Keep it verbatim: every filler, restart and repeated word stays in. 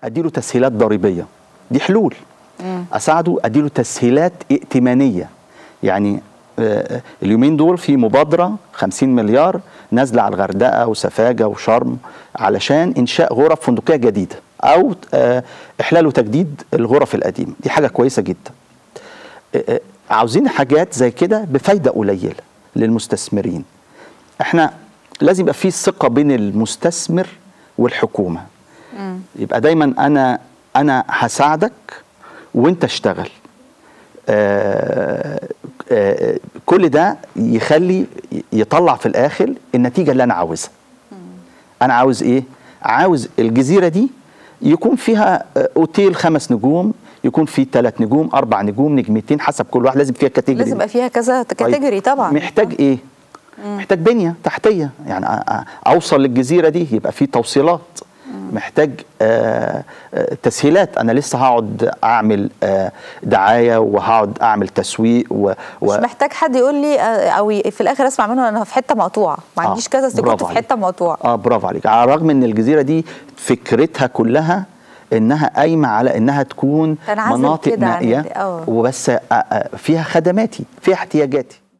اديله تسهيلات ضريبيه، دي حلول. مم. اساعده اديله تسهيلات ائتمانيه، يعني آه اليومين دول في مبادره خمسين مليار نازله على الغردقه وسفاجه وشرم علشان انشاء غرف فندقيه جديده او آه احلال وتجديد الغرف القديمه، دي حاجه كويسه جدا. آه عاوزين حاجات زي كده بفايده قليله للمستثمرين. احنا لازم يبقى في ثقه بين المستثمر والحكومه. مم. يبقى دايما انا انا هساعدك وانت اشتغل. آآ آآ كل ده يخلي يطلع في الاخر النتيجه اللي انا عاوزها. مم. انا عاوز ايه؟ عاوز الجزيره دي يكون فيها اوتيل خمس نجوم، يكون فيه ثلاث نجوم، اربع نجوم، نجمتين، حسب كل واحد لازم فيها كاتيجوري. لازم يبقى فيها كذا كاتيجوري طبعا. محتاج آه. ايه؟ مم. محتاج بنيه تحتيه، يعني اوصل للجزيره دي يبقى في توصيلات. مم. محتاج آه آه تسهيلات، انا لسه هقعد اعمل آه دعايه وهقعد اعمل تسويق و... مش و... محتاج حد يقول لي او في الاخر اسمع منه انا في حته مقطوعه، ما عنديش آه كذا كنت في حته مقطوعه. اه برافو عليك. على الرغم ان الجزيره دي فكرتها كلها انها قايمه على انها تكون مناطق نائيه وبس فيها خدماتي، فيها احتياجاتي.